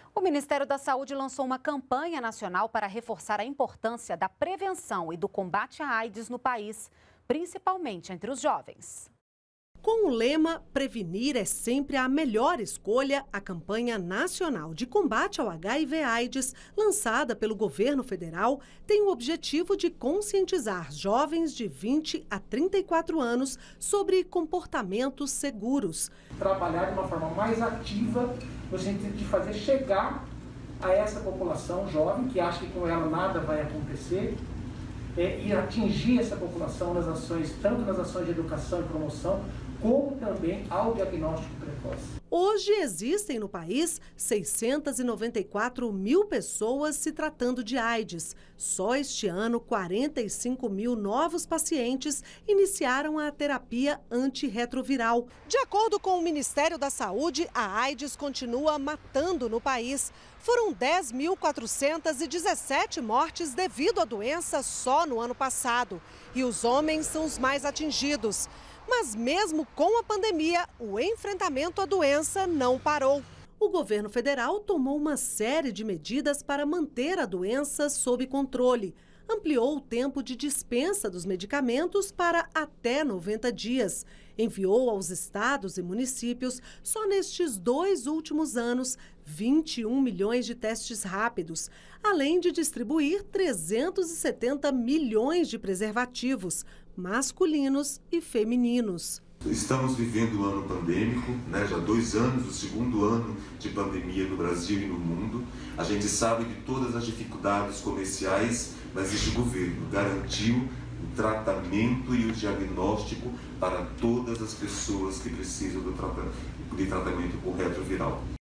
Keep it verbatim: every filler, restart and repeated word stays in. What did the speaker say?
O Ministério da Saúde lançou uma campanha nacional para reforçar a importância da prevenção e do combate à AIDS no país, principalmente entre os jovens. Com o lema "Prevenir é sempre a melhor escolha", a campanha nacional de combate ao H I V AIDS, lançada pelo governo federal, tem o objetivo de conscientizar jovens de vinte a trinta e quatro anos sobre comportamentos seguros. Trabalhar de uma forma mais ativa, no sentido de fazer chegar a essa população jovem, que acha que com ela nada vai acontecer, é, e atingir essa população nas ações, tanto nas ações de educação e promoção, como também ao diagnóstico precoce. Hoje existem no país seiscentas e noventa e quatro mil pessoas se tratando de AIDS. Só este ano, quarenta e cinco mil novos pacientes iniciaram a terapia antirretroviral. De acordo com o Ministério da Saúde, a AIDS continua matando no país. Foram dez mil quatrocentas e dezessete mortes devido à doença só no ano passado. E os homens são os mais atingidos. Mas mesmo com a pandemia, o enfrentamento à doença não parou. O governo federal tomou uma série de medidas para manter a doença sob controle. Ampliou o tempo de dispensa dos medicamentos para até noventa dias. Enviou aos estados e municípios, só nestes dois últimos anos, vinte e um milhões de testes rápidos, além de distribuir trezentos e setenta milhões de preservativos, masculinos e femininos. Estamos vivendo um ano pandêmico, né? Já dois anos, o segundo ano de pandemia no Brasil e no mundo. A gente sabe de todas as dificuldades comerciais, mas este governo garantiu o tratamento e o diagnóstico para todas as pessoas que precisam do tratamento, de tratamento com retroviral.